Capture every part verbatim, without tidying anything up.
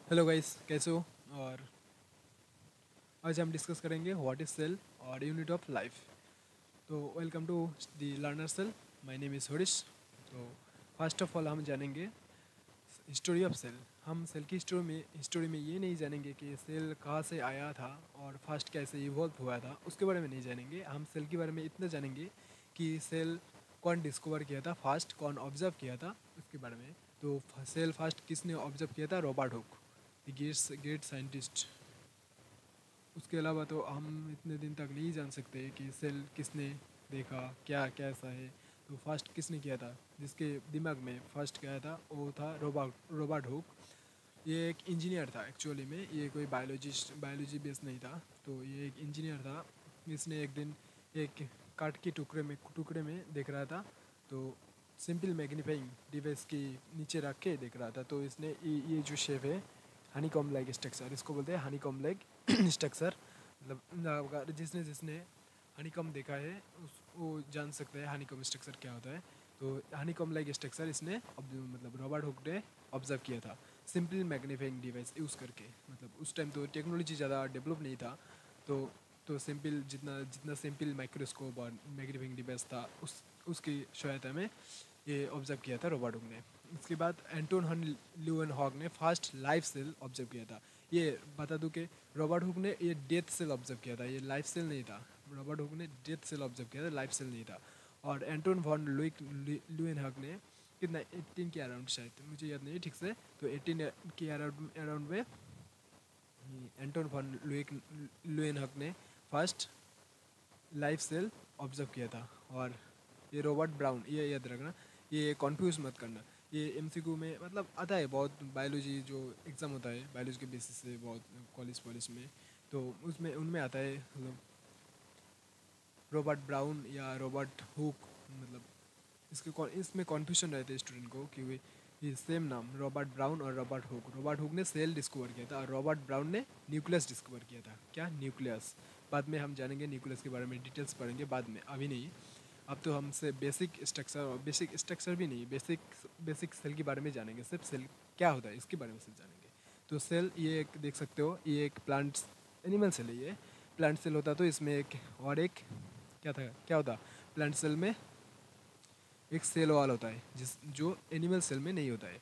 Hello guys, कैसे हो? और आज हम डिस्कस करेंगे व्हाट इज सेल और यूनिट ऑफ लाइफ। तो welcome to the learner cell. My name is Harish. तो फर्स्ट ऑफ ऑल हम जानेंगे हिस्टोरी ऑफ सेल। हम सेल की हिस्टोरी में हिस्टोरी में ये नहीं जानेंगे कि सेल कहाँ से आया था और फर्स्ट कैसे इवॉल्व हुआ था, उसके बारे में नहीं जानेंगे। हम सेल के बारे में इतना जानेंगे कि सेल कौन डिस्कवर किया था, फर्स्ट कौन ऑब्जर्व किया था, उसके बारे में। तो सेल फर्स्ट किसने ऑब्जर्व किया था? Robert Hooke, the great great scientist. उसके अलावा तो हम इतने दिन तक नहीं जान सकते कि सेल किसने देखा, क्या कैसा है। तो फर्स्ट किसने किया था, जिसके दिमाग में फर्स्ट गया था, वो था रोबर्ट रॉबर्ट हुक। ये एक इंजीनियर था एक्चुअली में, ये कोई बायोलॉजिस्ट बायोलॉजी बेस नहीं था। तो ये एक इंजीनियर था। इसने एक दिन एक काठ के टुकड़े में टुकड़े में देख रहा था। तो सिंपल मैग्नीफाइंग डिवाइस की नीचे रख के देख रहा था। तो इसने ये ये जो शेप है, हनी कॉम लाइक स्ट्रक्चर, इसको बोलते हैं हनी कॉम लाइक स्ट्रक्चर। मतलब अगर जिसने जिसने हनी कॉम देखा है उस वो जान सकता है हनी कॉम स्ट्रक्चर क्या होता है। तो हनी कॉम लाइक स्ट्रक्चर इसने मतलब रॉबर्ट हुक ने ऑब्जर्व किया था सिंपल मैग्नीफाइंग डिवाइस यूज़ करके। मतलब उस टाइम तो टेक्नोलॉजी ज़्यादा डेवलप नहीं था। तो तो सिंपल जितना जितना सिंपल माइक्रोस्कोप और मैग्नीफाइंग डिवाइस था, उस उसकी सहायता में ये ऑब्जर्व किया था रॉबर्ट हुक ने। इसके बाद एंटोन हन ल्यूएन हॉग ने फर्स्ट लाइफ सेल ऑब्जर्व किया था। ये बता दूं कि रॉबर्ट हुक ने ये डेथ सेल ऑब्जर्व किया था, ये लाइफ सेल नहीं था। रॉबर्ट हुक ने डेथ सेल ऑब्जर्व किया था, लाइफ सेल नहीं था। और एंटोन वॉन लुइक ल्यूएन हॉग ने कितना एट्टीन के अराउंड, शायद मुझे याद नहीं ठीक से, तो एट्टीन के अराउंड अराउंड में एंटोन वॉन लुइक ल्यूएन हॉग ने फर्स्ट लाइफ सेल ऑब्जर्व किया था। और ये रॉबर्ट ब्राउन, ये याद रखना, ये कन्फ्यूज मत करना। ये एमसीक्यू में मतलब आता है बहुत, बायोलॉजी जो एग्ज़ाम होता है बायोलॉजी के बेसिस से बहुत कॉलेज कॉलेज में, तो उसमें उनमें आता है मतलब रॉबर्ट ब्राउन या रॉबर्ट हुक। मतलब इसके कौन इसमें कन्फ्यूजन रहते हैं स्टूडेंट को कि वे ये सेम नाम रॉबर्ट ब्राउन और रॉबर्ट हुक। रॉबर्ट हुक ने सेल डिस्कवर किया था और रॉबर्ट ब्राउन ने न्यूक्लियस डिस्कवर किया था। क्या? न्यूक्लियस। बाद में हम जानेंगे न्यूक्लियस के बारे में, डिटेल्स पढ़ेंगे बाद में, अभी नहीं। अब तो हमसे बेसिक स्ट्रक्चर और बेसिक स्ट्रक्चर भी नहीं, बेसिक बेसिक सेल के बारे में जानेंगे। सिर्फ सेल क्या होता है इसके बारे में सिर्फ जानेंगे। तो सेल ये एक देख सकते हो, ये एक प्लांट एनिमल सेल है। ये प्लांट सेल होता तो इसमें एक और एक क्या था, क्या होता? प्लांट सेल में एक सेल वॉल होता है, जिस जो एनिमल सेल में नहीं होता है।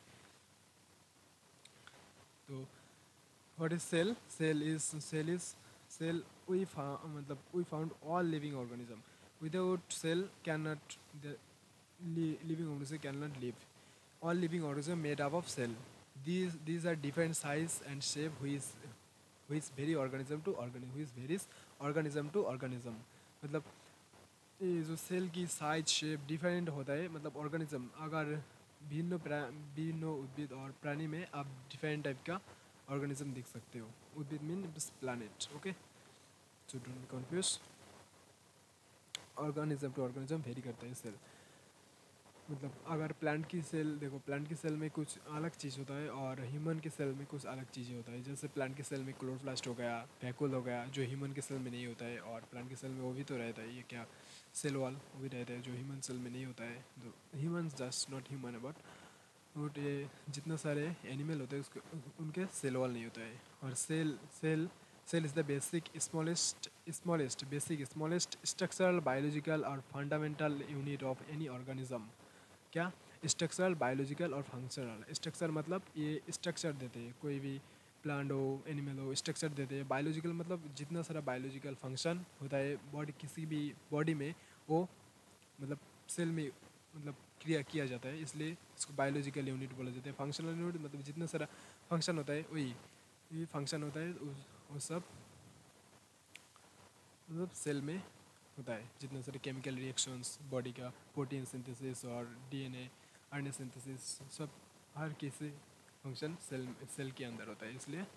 तो what is cell? Cell is cell is cell we मतलब we found all living organism. Without cell can not living organism cannot live. All living organism made up of cell. These these are different size and shape, which which vary organism to organism, which varies organism to organism। मतलब ये जो cell की size shape different होता है, मतलब organism अगर भिन्न प्रा- भिन्न उद्भिद और प्राणी में आप डिफरेंट टाइप का ऑर्गेनिज्म देख सकते हो। उद्भिद mean plant, okay. So don't confuse, organism to organism vary करता है सेल। मतलब अगर प्लांट की सेल देखो, प्लांट की सेल में कुछ अलग चीज़ होता है और ह्यूमन के सेल में कुछ अलग चीज़ें होता है। जैसे प्लांट के सेल में क्लोरोप्लास्ट हो गया, वैक्यूल हो गया, जो ह्यूमन के सेल में नहीं होता है। और प्लांट के सेल में वो भी तो रहता है, ये क्या, सेल वॉल, वो भी रहता है जो ह्यूमन सेल में नहीं होता है। तो human just not human about, but ये जितना सारे एनिमल होते हैं उसके उनके सेल वॉल नहीं होता है। और cell cell cell is the basic smallest smallest basic smallest structural biological और fundamental unit of any organism. क्या? स्ट्रक्चरल, बायोलॉजिकल और फंक्शनल। स्ट्रक्चर मतलब ये स्ट्रक्चर देते हैं, कोई भी प्लांट हो एनिमल हो स्ट्रक्चर देते हैं। बायोलॉजिकल मतलब जितना सारा बायोलॉजिकल फंक्शन होता है बॉडी, किसी भी बॉडी में, वो मतलब सेल में मतलब क्रिया किया जाता है, इसलिए इसको बायोलॉजिकल यूनिट बोला जाता है। फंक्शनल यूनिट मतलब जितना सारा फंक्शन होता है वही ये फंक्शन होता है, उस- वो सब मतलब सेल में होता है। जितने सारे केमिकल रिएक्शंस बॉडी का, प्रोटीन सिंथेसिस और डीएनए आरएनए सिंथेसिस, सब हर किसी फंक्शन सेल सेल के अंदर होता है। इसलिए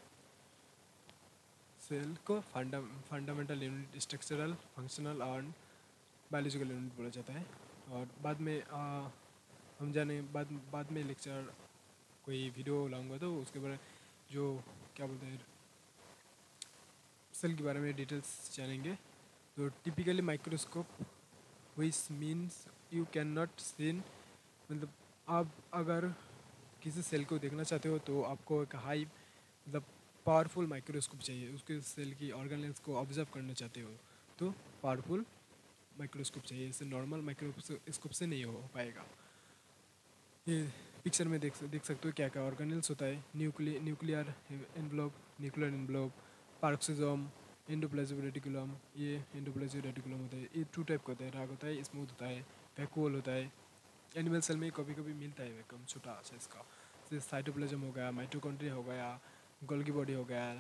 सेल को funda fundamental unit, structural, functional और बायोलॉजिकल यूनिट बोला जाता है। और बाद में आ, हम जाने बाद बाद में लेक्चर कोई वीडियो लाऊंगा तो उसके बारे जो क्या बोलते हैं सेल के बारे में डिटेल्स जानेंगे। तो typically microscope which means you can not seen, मतलब आप अगर किसी सेल को देखना चाहते हो तो आपको एक हाई मतलब पावरफुल माइक्रोस्कोप चाहिए, उसके सेल की ऑर्गेनेल्स को ऑब्जर्व करना चाहते हो तो पावरफुल माइक्रोस्कोप चाहिए, इससे नॉर्मल माइक्रोस्कोप से नहीं हो पाएगा। ये पिक्चर में देख देख सकते हो क्या क्या ऑर्गेनेल्स होता है। Nuclear nuclear envelope, nuclear envelope, peroxisome, endoplasmic reticulum. ये एंडोप्लाज्मिक रेटिकुलम होता है, ये टू टाइप का होता है, राग होता है, स्मूथ होता है, वैक्यूल होता है। एनिमल सेल में कभी कभी मिलता है वैक्यूम छोटा सा इसका, जैसे साइटोप्लाज्म हो गया, माइटोकॉन्ड्रिया हो गया, गोल्गी बॉडी हो गया,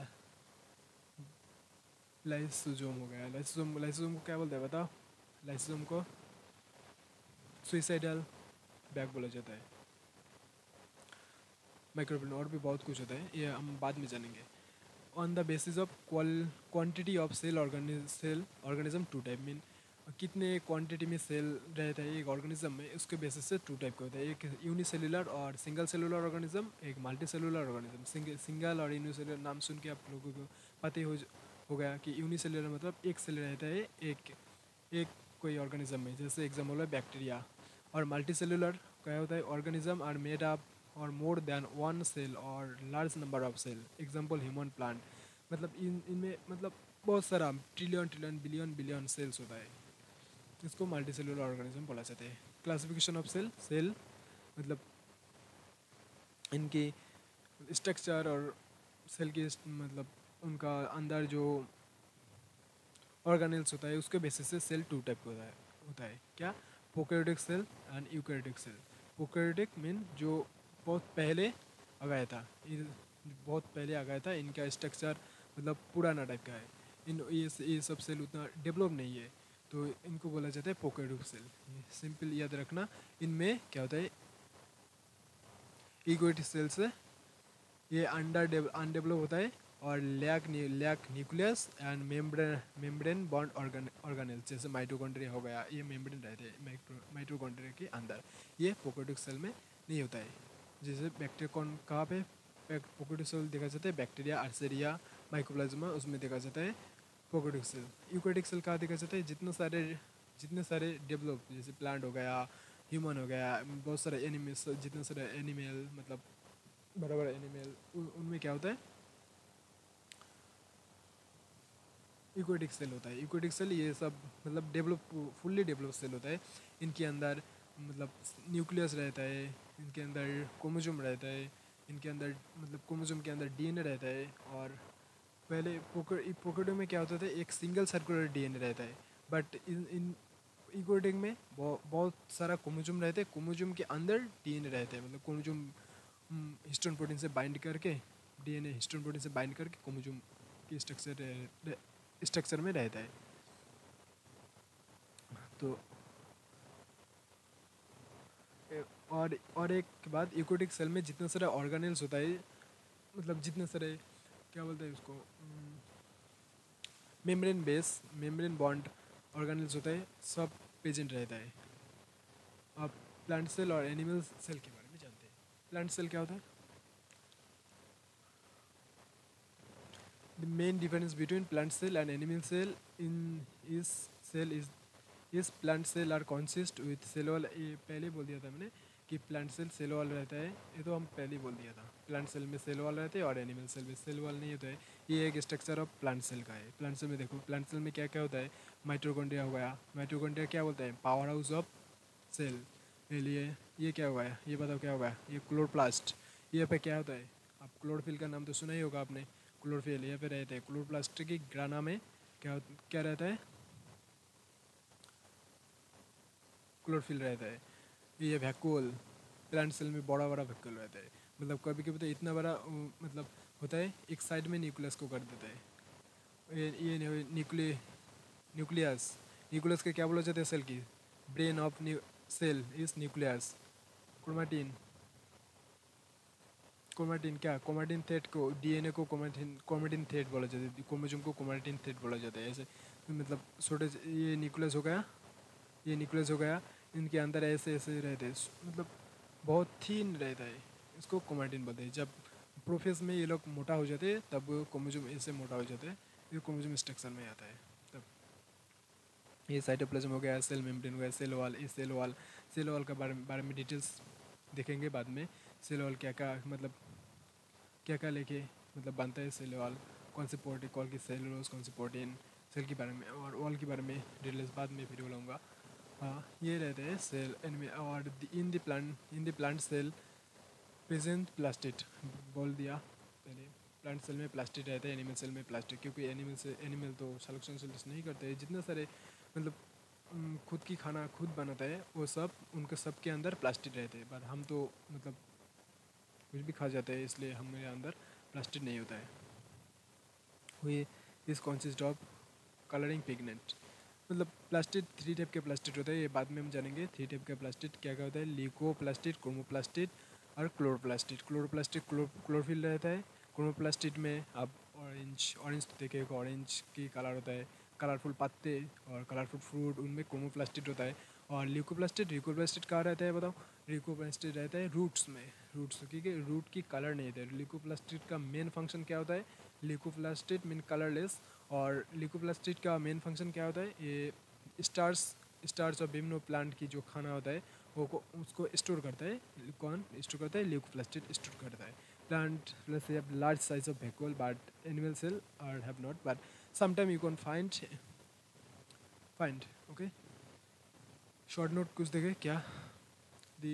लाइसोसोम हो गया। लाइसोसोम लाइसोसोम को क्या बोलते हैं बताओ? लाइसोसोम को सुइसाइडल बैग बोला जाता है। माइक्रोबियल और भी बहुत कुछ होता है, ये हम बाद में जानेंगे। On the basis of quantity of cell organ cell organism two type mean कितने क्वांटिटी में सेल रहता है एक ऑर्गेनिज्म में, उसके बेसिस से टू टाइप का होता है, एक यूनिसेलुलर और सिंगल सेलुलर ऑर्गेनिज्म, एक मल्टी सेलुलर ऑर्गेनिज्म। सिंगल और यूनिसेलुलर नाम सुन के आप लोगों को पता ही हो हो गया कि यूनिसेलुलर मतलब एक सेल रहता है एक एक कोई ऑर्गेनिज्म में, जैसे एग्जाम्पल है बैक्टीरिया। और मल्टी सेलुलर क्या होता है? ऑर्गेनिज्म आर मेड अप और मोर देन वन सेल और large number of cell, example human plant. मतलब इन इनमें मतलब बहुत सारा trillion trillion billion billion cells होता है, इसको मल्टी सेलुलर ऑर्गेनिज्म बोला जाता है। क्लासिफिकेशन ऑफ सेल, सेल मतलब इनकी स्ट्रक्चर और सेल की मतलब उनका अंदर जो ऑर्गेनेल्स होता है उसके बेसिस से सेल टू टाइप होता है होता है क्या? Prokaryotic cell and eukaryotic cell. Prokaryotic mean जो बहुत पहले आ गया था, ये बहुत पहले आ गया था, इनका स्ट्रक्चर मतलब पुराना टाइप का है, इन ये ये सब सेल उतना डेवलप नहीं है, तो इनको बोला जाता है प्रोकैरियोटिक सेल। सिंपल याद रखना, इनमें क्या होता है? यूकैरियोटिक सेल से ये अंडर अनडेवलप होता है और lack lack nucleus and membrane membrane bond organ organelle, जैसे माइटोकॉन्ड्रिया हो गया, ये मेम्ब्रेन रहते हैं माइटोकॉन्ड्रिया के अंदर, ये प्रोकैरियोटिक सेल में नहीं होता है। जैसे बैक्टीरिया कौन कहाँ पे प्रोकैरियोटिक सेल देखा जाता है? बैक्टीरिया, आर्चेरिया, माइकोप्लाज्मा, उसमें देखा जाता है प्रोकैरियोटिक सेल। यूकैरियोटिक सेल कहाँ देखा जाता है? जितने सारे जितने सारे डेवलप, जैसे प्लांट हो गया, ह्यूमन हो गया, बहुत सारे एनिमल्स, जितने सारे एनिमल मतलब बड़ा बड़ा एनिमल, उनमें क्या होता है? इक्वेटिक सेल होता है। इक्वेटिक सेल ये सब मतलब डेवलप फुल्ली डेवलप सेल होता है। इनके अंदर मतलब न्यूक्लियस रहता है, इनके अंदर क्रोमोसोम रहता है, इनके अंदर मतलब क्रोमोसोम के अंदर डीएनए रहता है। और पहले प्रोकैरियोट में क्या होता था? एक सिंगल सर्कुलर डीएनए रहता है, बट इन इन इक्वेटिक में बहुत बहुत सारा क्रोमोसोम रहते हैं, क्रोमोसोम के अंदर डीएनए रहता है, मतलब क्रोमोसोम हिस्टोन प्रोटीन से बाइंड करके, डीएनए हिस्टोन प्रोटीन से बाइंड करके क्रोमोसोम की स्ट्रक्चर स्ट्रक्चर में रहता है। तो और और एक के बाद यूकैरियोटिक सेल में जितने सारे ऑर्गेनेल्स होता है, मतलब जितने सारे क्या बोलते हैं उसको, membrane base membrane bond organelles होता है, सब प्रेजेंट रहता है। आप प्लांट सेल और एनिमल सेल के बारे में जानते हैं। प्लांट सेल क्या होता है? The main difference between plant cell and animal cell in is cell is इस plant cell are consist with cell wall. ये पहले बोल दिया था मैंने कि प्लांट सेल सेल वॉल रहता है, ये तो हम पहले ही बोल दिया था। प्लांट सेल में सेल वॉल रहते हैं और एनिमल सेल में सेल वॉल नहीं होता है। ये एक स्ट्रक्चर ऑफ प्लांट सेल का है। प्लांट सेल में देखो, प्लांट सेल में क्या क्या होता है? माइटोकॉन्ड्रिया हो गया। माइटोकॉन्ड्रिया क्या बोलते हैं? पावर हाउस ऑफ सेल के लिए। ये क्या होगा? ये बताओ क्या होगा? ये क्लोरोप्लास्ट। ये पे क्या होता है? आप क्लोरोफिल का नाम तो सुना ही होगा आपने। क्लोरोफिल यहाँ पे रहते हैं। क्लोरोप्लास्ट की ग्राना में क्या क्या रहता है? क्लोरोफिल रहता है। ये वैक्यूल, प्लांट सेल में बड़ा बड़ा वैक्यूल रहता है, मतलब कभी कभी तो इतना बड़ा अ, मतलब होता है, एक साइड में न्यूक्लियस को कर देता है। ये ये न्यूक्लिय न्यूक्लियस न्यूक्लियस के क्या बोला जाता है? सेल की brain of cell is nucleus. Chromatin chromatin क्या? क्रोमैटिन थ्रेड को, डीएनए को क्रोमैटिन क्रोमैटिन थ्रेड बोला जाता है, क्रोमोसोम को क्रोमैटिन थ्रेड बोला जाता है। ऐसे मतलब छोटे से- ये न्यूक्लियस हो गया, ये न्यूक्लियस हो गया, इनके अंदर ऐसे ऐसे रहते हैं, मतलब बहुत थीन रहता है, इसको क्रोमैटिन बोलते हैं। जब प्रोफेस में ये लोग मोटा हो जाते हैं तब क्रोमोसोम ऐसे मोटा हो जाता है, ये क्रोमोसोम स्ट्रक्चर में आता है तब। ये साइटोप्लाज्म हो गया, सेल मेम्ब्रेन हो गया, सेल वॉल। ये सेल वॉल सेल वॉल के बारे में बारे में डिटेल्स देखेंगे बाद में। सेल वॉल क्या क्या मतलब क्या क्या लेके मतलब बनता है सेल वॉल, कौन सी प्रोटोकॉल की सेलुलोज, कौन सी प्रोटीन, सेल के बारे में और वॉल के बारे में डिटेल्स बाद में वीडियो लाऊंगा। हाँ, ये रहते हैं सेल एनिमे और in the plant in the plant cell present plastid बोल दिया पहले। प्लांट सेल में प्लास्टिड रहता है, एनिमल सेल में प्लास्टिक, क्योंकि एनिमल से एनिमल तो सलेक्शन सेल्स नहीं करते हैं, जितने सारे मतलब उम, खुद की खाना खुद बनाता है वो सब, उनके सब के अंदर प्लास्टिक रहते हैं। पर हम तो मतलब कुछ भी खा जाते हैं, इसलिए हमारे अंदर प्लास्टिक नहीं होता है। हुई इस कॉन्सिस्ट ऑफ कलरिंग पिगमेंट। मतलब प्लास्टिक थ्री टाइप के प्लास्टिक होता है, ये बाद में हम जानेंगे। थ्री टाइप के प्लास्टिक क्या क्या होता है, ल्यूकोप्लास्टिक, क्रोमोप्लास्टिक और क्लोरोप्लास्टिक। क्लोरोप्लास्टिक क्लोरोफिल रहता है। क्रोमोप्लास्टिक में आप ऑरेंज ऑरेंज देखिएगा, ऑरेंज की कलर होता है, कलरफुल पत्ते और कलरफुल फ्रूट, उनमें क्रोमोप्लास्टिक होता है। और ल्यूकोप्लास्टिक ल्यूकोप्लास्टिक कहाँ रहता है बताओ, ल्यूकोप्लास्टिक रहता है रूट्स में। रूट्स क्योंकि रूट की कलर नहीं रहता है। ल्यूकोप्लास्टिक का मेन फंक्शन क्या होता है, ल्यूकोप्लास्टिक मीन कलरलेस। और ल्यूकोप्लास्टिक का मेन फंक्शन क्या होता है, ये स्टार्स स्टार्स और विभिन्न प्लांट की जो खाना होता है वो को उसको स्टोर करता है। कौन स्टोर करता है, ल्यूकोप्लास्टिक स्टोर करता है। Plant let's say have large size of vacuole but animal cell or have not, but sometime you can find find okay। Short note कुछ देखे क्या, the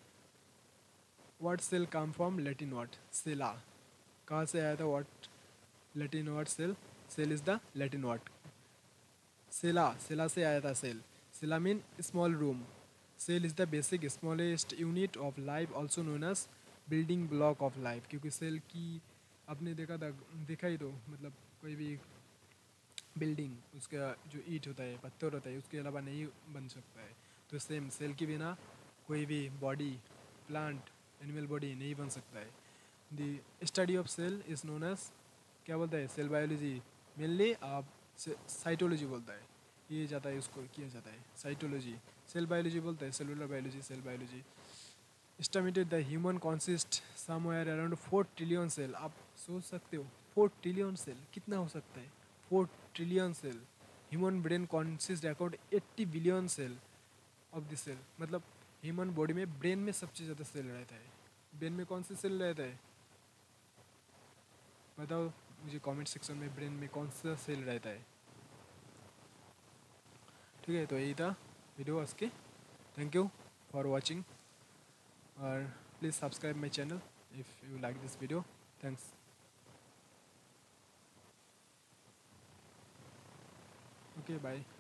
word cell come from Latin word cella, कहाँ से आया था word Latin word cell, cell is the Latin word. Cella cella से आया था cell, cella mean small room. Cell is the basic smallest unit of life also known as building block of life. क्योंकि cell की आपने देखा था, देखा ही तो मतलब कोई भी बिल्डिंग उसका जो ईट होता है, पत्थर होता है, उसके अलावा नहीं बन सकता है। तो सेम सेल के बिना कोई भी बॉडी, प्लांट, एनिमल बॉडी नहीं बन सकता है। The study of cell is known as क्या बोलता है, सेल बायोलॉजी मेनली आप साइटोलॉजी बोलता है, ये जाता है उसको किया जाता है साइटोलॉजी। सेल बायोलॉजी बोलता है cellular biology, cell biology. Estimated the human consist somewhere around four trillion cell. आप सोच सकते हो फोर ट्रिलियन सेल कितना हो सकता है, four trillion cell. Human brain consist account eighty billion cell of the cell. मतलब ह्यूमन बॉडी में ब्रेन में सबसे ज़्यादा सेल रहता है। ब्रेन में कौन सा सेल रहता है बताओ मुझे कमेंट सेक्शन में, ब्रेन में कौन सा सेल रहता है। ठीक है, तो यही था वीडियो आज के। थैंक यू फॉर वॉचिंग और please subscribe my channel if you like this video. Thanks. Okay bye.